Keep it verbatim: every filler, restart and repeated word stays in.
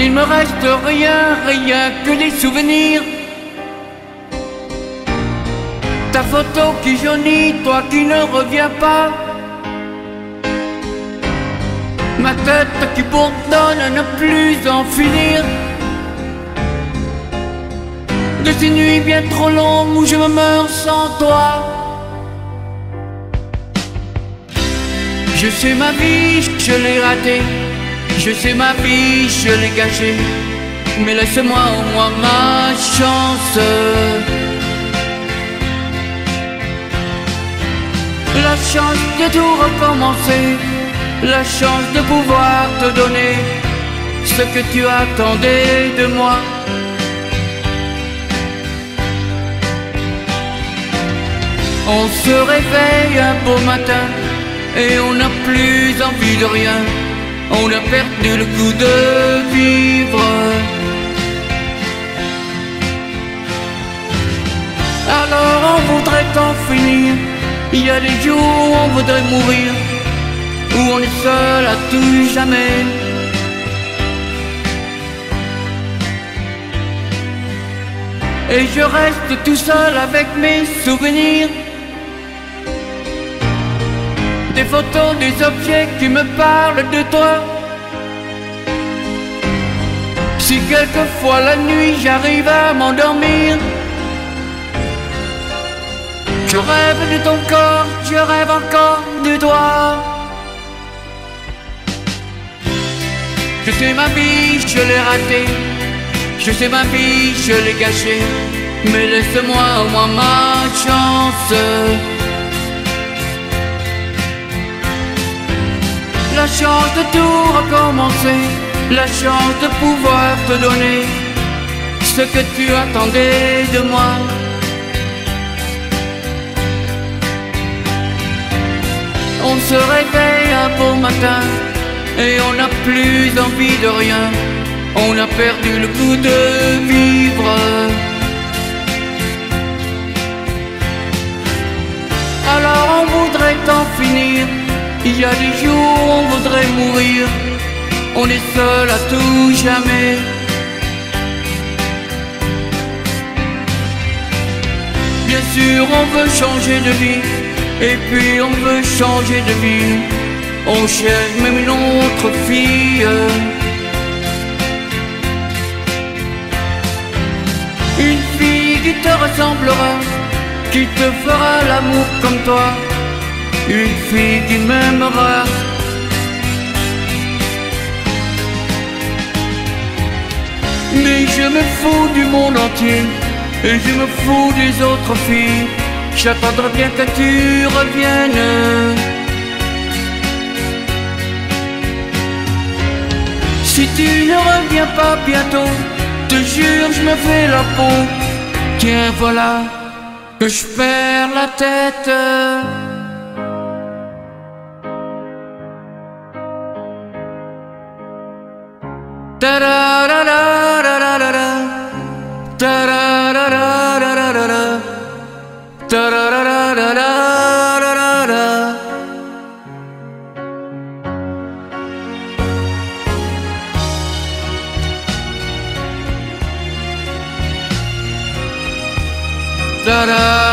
Il me reste rien, rien que des souvenirs. Ta photo qui jaunit, toi qui ne reviens pas. Ma tête qui bourdonne à ne plus en finir. De ces nuits bien trop longues où je me meurs sans toi. Je sais ma vie, je l'ai ratée. Je sais ma vie, je l'ai gâchée. Mais laisse-moi au moins ma chance. La chance de tout recommencer. La chance de pouvoir te donner ce que tu attendais de moi. On se réveille un beau matin et on n'a plus envie de rien. On a perdu le goût de vivre. Alors on voudrait en finir. Il y a des jours où on voudrait mourir, où on est seul à tout jamais. Et je reste tout seul avec mes souvenirs. Des photos, des objets qui me parlent de toi. Si quelquefois la nuit j'arrive à m'endormir, je rêve de ton corps, je rêve encore de toi. Je sais ma vie, je l'ai ratée. Je sais ma vie, je l'ai gâchée. Mais laisse-moi au moins ma chance. La chance de tout recommencer. La chance de pouvoir te donner ce que tu attendais de moi. On se réveille un beau matin et on n'a plus envie de rien. On a perdu le goût de vivre. Alors on voudrait en finir. Il y a des jours où on voudrait mourir. On est seul à tout jamais. Bien sûr on veut changer de vie. Et puis on veut changer de vie. On cherche même une autre fille. Une fille qui te ressemblera, qui te fera l'amour comme toi. Une fille qui m'aimera. Mais je me fous du monde entier. Et je me fous des autres filles. J'attendrai bien que tu reviennes. Si tu ne reviens pas bientôt, te jure je me fais la peau. Tiens voilà que je perds la tête. Ta-ra-ra-ra-ra-ra-ra-ra. Ta-ra-ra-ra-ra-ra-ra. Ta-ra-ra-ra-ra-ra-ra-ra. Ta-ra.